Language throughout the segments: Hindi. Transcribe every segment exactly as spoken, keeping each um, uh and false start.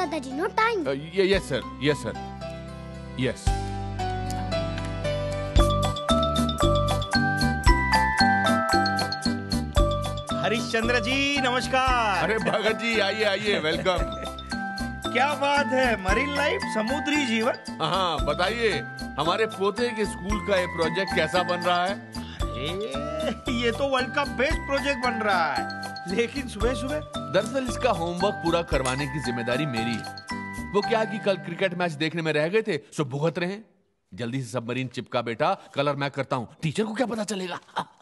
दादाजी, no time. Uh, yes sir, yes sir, yes. Harishchandra ji नमस्कार। अरे भगत जी आइए आइए, वेलकम। क्या बात है, मरीन लाइफ, समुद्री जीवन। हाँ बताइए, हमारे पोते के स्कूल का ये प्रोजेक्ट कैसा बन रहा है? अरे ये तो वर्ल्ड का बेस्ट प्रोजेक्ट बन रहा है, लेकिन सुबह सुबह। दरअसल इसका होमवर्क पूरा करवाने की जिम्मेदारी मेरी है। वो क्या कि कल क्रिकेट मैच देखने में रह गए थे, सो भुगत रहे हैं। जल्दी से सबमरीन चिपका बेटा, कलर मैं करता हूँ, टीचर को क्या पता चलेगा।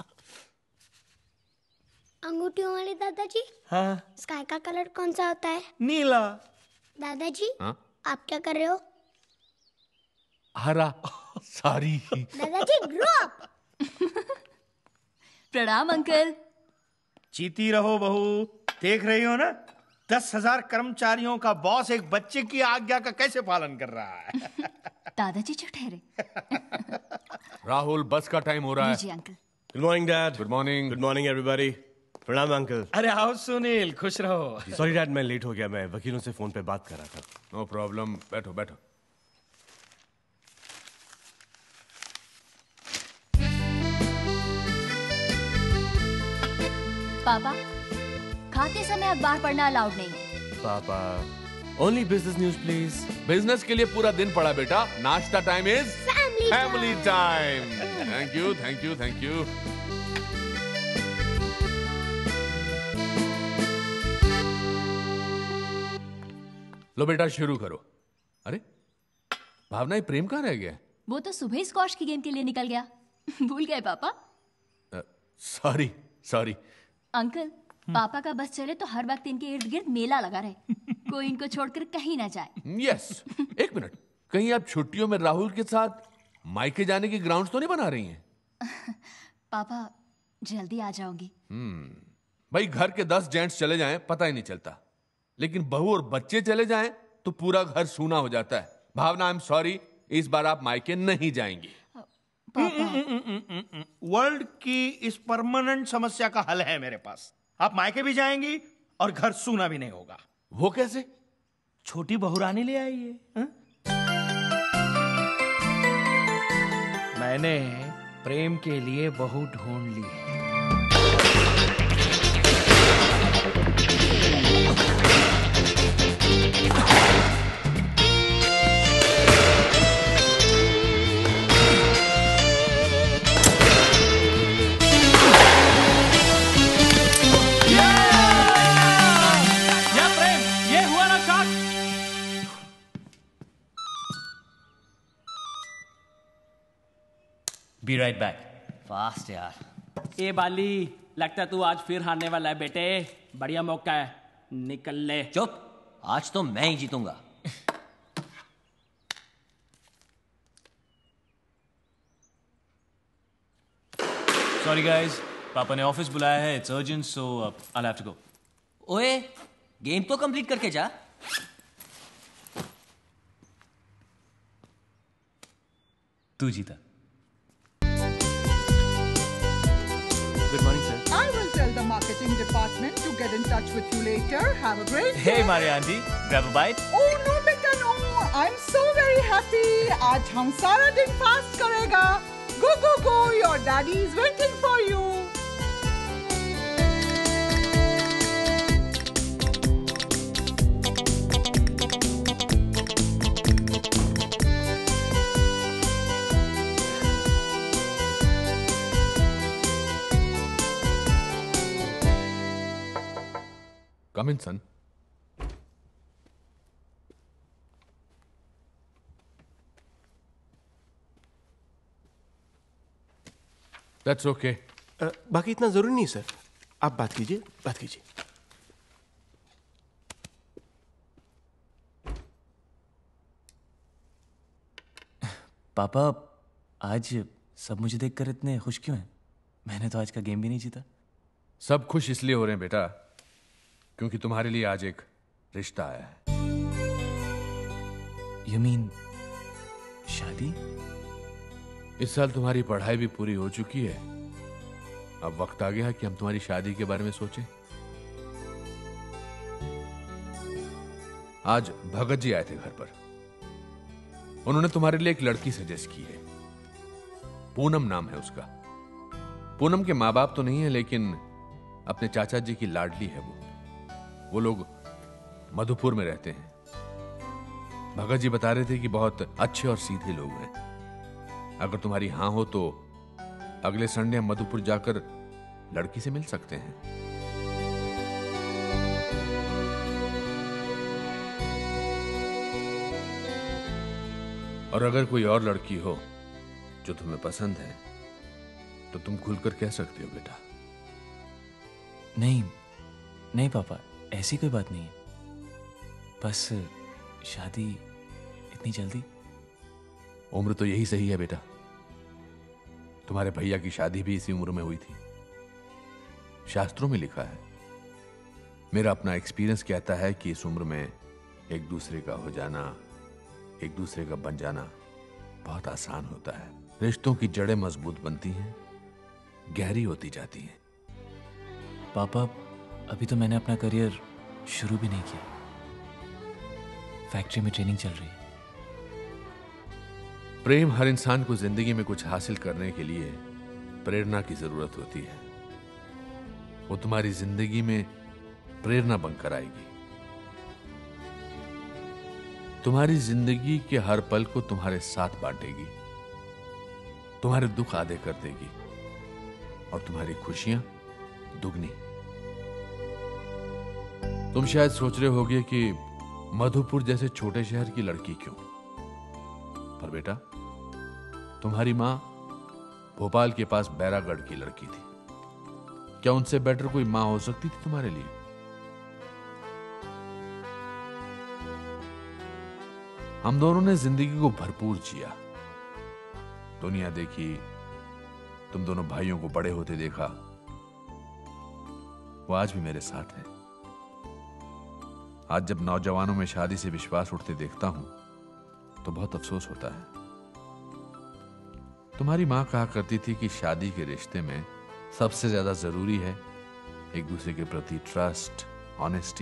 अंगूठियों वाले दादाजी, हाँ? स्काई का कलर कौन सा होता है? नीला। दादाजी, हाँ? आप क्या कर रहे हो? हरा। सॉरी दादाजी, ग्रो अप। प्रणाम अंकल। जीती रहो बहू। देख रही हो ना, दस हजार कर्मचारियों का बॉस एक बच्चे की आज्ञा का कैसे पालन कर रहा है। दादाजी जो ठहरे। राहुल, बस का टाइम हो रहा है। जी uncle. Good morning dad. Good morning. Good morning everybody. प्रणाम अंकल। अरे आओ सुनील, खुश रहो। सॉरी डैड, मैं लेट हो गया, मैं वकीलों से फोन पे बात कर रहा था। नो प्रॉब्लम, बैठो बैठो। पापा, खाते समय अखबार पढ़ना अलाउड नहीं है। पापा, only business news please. Business के लिए पूरा दिन पड़ा बेटा, नाश्ता time is family family time. Thank you thank you thank you. लो बेटा शुरू करो। अरे भावना, ये प्रेम कहाँ रह गया? वो तो सुबह ही स्क्वॉश की गेम के लिए निकल गया। भूल गए पापा? Sorry sorry. अंकल, पापा का बस चले तो हर वक्त इनके इर्द गिर्द मेला लगा रहे, कोई इनको छोड़कर कहीं ना जाए। यस, एक मिनट, कहीं आप छुट्टियों में राहुल के साथ मायके जाने की ग्राउंड्स तो नहीं बना रही हैं? पापा जल्दी आ जाऊंगी। हम्म, भाई घर के दस जेंट्स चले जाएं पता ही नहीं चलता, लेकिन बहू और बच्चे चले जाएं तो पूरा घर सूना हो जाता है। भावना, आई एम सॉरी, इस बार आप मायके नहीं जाएंगी। वर्ल्ड की इस परमानेंट समस्या का हल है मेरे पास। आप मायके भी जाएंगी और घर सूना भी नहीं होगा। वो कैसे? छोटी बहुरानी ले आई है। मैंने प्रेम के लिए बहू ढूंढ ली है। Be right back. Fast यार। ए बाली, लगता है तू आज फिर हारने वाला है बेटे। बढ़िया मौका है, निकल ले। चुप, आज तो मैं ही जीतूंगा। Sorry guys, पापा ने ऑफिस बुलाया है, it's urgent, so uh, I'll have to go. ओए, गेम तो कंप्लीट करके जा। तू जीता। Good morning, sir. I will tell the marketing department to get in touch with you later. Have a great day. Hey Maria aunty, grab a bite. Oh no beta no, I'm so very happy. आज हम सारा दिन fast करेगा. Go go go, your daddy is waiting for you. Come in, son. That's okay. uh, बाकी इतना जरूरी नहीं सर, आप बात कीजिए, बात कीजिए। पापा, आज सब मुझे देखकर इतने खुश क्यों हैं? मैंने तो आज का गेम भी नहीं जीता। सब खुश इसलिए हो रहे हैं बेटा, क्योंकि तुम्हारे लिए आज एक रिश्ता आया है। You mean शादी? इस साल तुम्हारी पढ़ाई भी पूरी हो चुकी है, अब वक्त आ गया है कि हम तुम्हारी शादी के बारे में सोचें। आज भगत जी आए थे घर पर। उन्होंने तुम्हारे लिए एक लड़की सजेस्ट की है। पूनम नाम है उसका। पूनम के माँ बाप तो नहीं है, लेकिन अपने चाचा जी की लाडली है वो। वो लोग मधुपुर में रहते हैं। भगत जी बता रहे थे कि बहुत अच्छे और सीधे लोग हैं। अगर तुम्हारी हां हो तो अगले संडे हम मधुपुर जाकर लड़की से मिल सकते हैं। और अगर कोई और लड़की हो जो तुम्हें पसंद है तो तुम खुलकर कह सकते हो बेटा। नहीं नहीं पापा, ऐसी कोई बात नहीं है। बस शादी इतनी जल्दी? उम्र तो यही सही है बेटा। तुम्हारे भैया की शादी भी इसी उम्र में हुई थी। शास्त्रों में लिखा है। मेरा अपना एक्सपीरियंस कहता है कि इस उम्र में एक दूसरे का हो जाना, एक दूसरे का बन जाना बहुत आसान होता है। रिश्तों की जड़ें मजबूत बनती हैं, गहरी होती जाती हैं। पापा, अभी तो मैंने अपना करियर शुरू भी नहीं किया। फैक्ट्री में ट्रेनिंग चल रही है। प्रेम हर इंसान को जिंदगी में कुछ हासिल करने के लिए प्रेरणा की जरूरत होती है। वो तुम्हारी जिंदगी में प्रेरणा बनकर आएगी। तुम्हारी जिंदगी के हर पल को तुम्हारे साथ बांटेगी, तुम्हारे दुख आधे कर देगी और तुम्हारी खुशियां दुगनी। तुम शायद सोच रहे होगे कि मधुपुर जैसे छोटे शहर की लड़की क्यों? पर बेटा, तुम्हारी मां भोपाल के पास बैरागढ़ की लड़की थी। क्या उनसे बेटर कोई मां हो सकती थी तुम्हारे लिए? हम दोनों ने जिंदगी को भरपूर जिया, दुनिया देखी, तुम दोनों भाइयों को बड़े होते देखा। वो आज भी मेरे साथ है। आज जब नौजवानों में शादी से विश्वास उठते देखता हूं तो बहुत अफसोस होता है। तुम्हारी मां कहा करती थी कि शादी के रिश्ते में सबसे ज्यादा जरूरी है एक दूसरे के प्रति ट्रस्ट, ऑनेस्टी।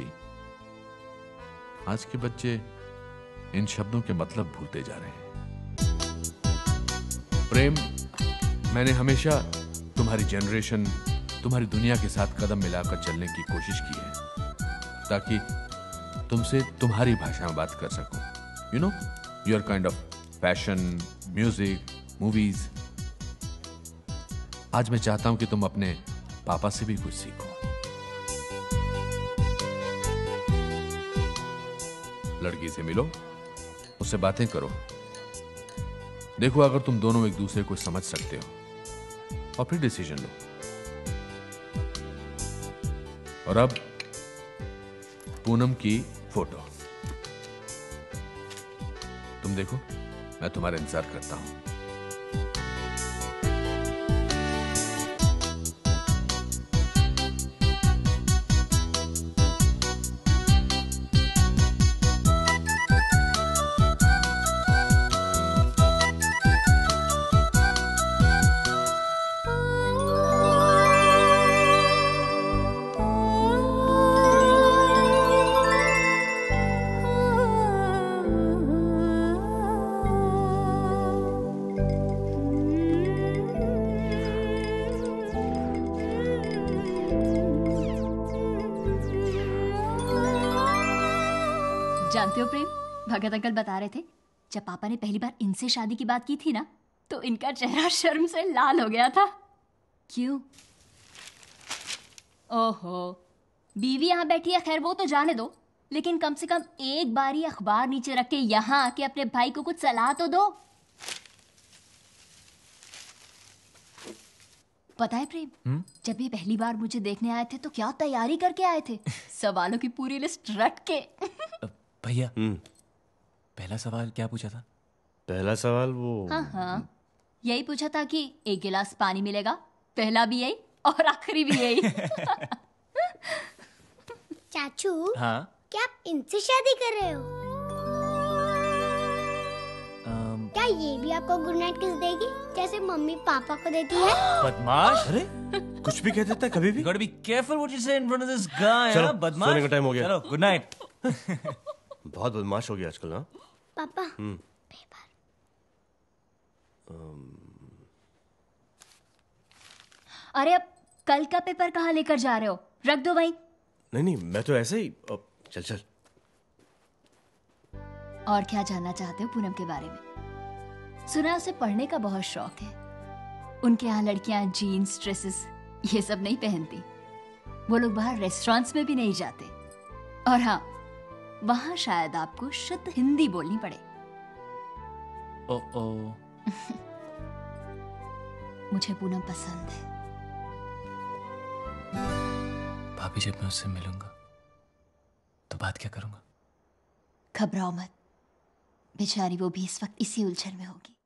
आज के बच्चे इन शब्दों के मतलब भूलते जा रहे हैं। प्रेम, मैंने हमेशा तुम्हारी जनरेशन, तुम्हारी दुनिया के साथ कदम मिलाकर चलने की कोशिश की है ताकि तुमसे तुम्हारी भाषा में बात कर सकूं। You know, your kind of fashion, music, movies. आज मैं चाहता हूं कि तुम अपने पापा से भी कुछ सीखो। लड़की से मिलो, उससे बातें करो। देखो अगर तुम दोनों एक दूसरे को समझ सकते हो और फिर डिसीजन लो। और अब पूनम की फोटो तुम देखो, मैं तुम्हारा इंतजार करता हूं। जानते हो प्रेम, भगत अंकल बता रहे थे जब पापा ने पहली बार इनसे शादी की बात की थी ना, तो इनका चेहरा शर्म से लाल हो गया था। क्यों? ओहो, बीवी यहाँ बैठी है, खैर वो तो जाने दो, लेकिन कम से कम एक बारी अखबार नीचे रख के यहाँ आके अपने भाई को कुछ सलाह तो दो। पता है प्रेम, हुँ? जब ये पहली बार मुझे देखने आए थे तो क्या तैयारी करके आए थे, सवालों की पूरी लिस्ट रट के। भैया, पहला सवाल क्या पूछा था? पहला सवाल वो हाँ हाँ यही पूछा था कि एक गिलास पानी मिलेगा, पहला भी यही और आखिरी भी यही। चाचू, हाँ? क्या आप इनसे शादी कर रहे हो? um... क्या ये भी आपको गुड नाइट किस देगी जैसे मम्मी पापा को देती है? बदमाश! अरे कुछ भी कह देता है कभी भी। You gotta be careful what you say in front of this guy. चलो, बदमाश! सोने का टाइम हो गया। चलो, गुड नाइट। बहुत बदमाश हो गया आजकल ना। पापा हम्म पेपर। अरे अब कल का पेपर कहाँ लेकर जा रहे हो? रख दो भाई। नहीं नहीं, मैं तो ऐसे ही। अब चल चल। और क्या जानना चाहते हो पूनम के बारे में? सुना उसे पढ़ने का बहुत शौक है। उनके यहाँ लड़कियां जीन्स ड्रेसेस ये सब नहीं पहनती। वो लोग बाहर रेस्टोरेंट्स में भी नहीं जाते। और हाँ, वहां शायद आपको शुद्ध हिंदी बोलनी पड़े। ओ ओ मुझे पूनम पसंद है। भाभी, जब मैं उससे मिलूंगा तो बात क्या करूंगा? घबराओ मत, बेचारी वो भी इस वक्त इसी उलझन में होगी।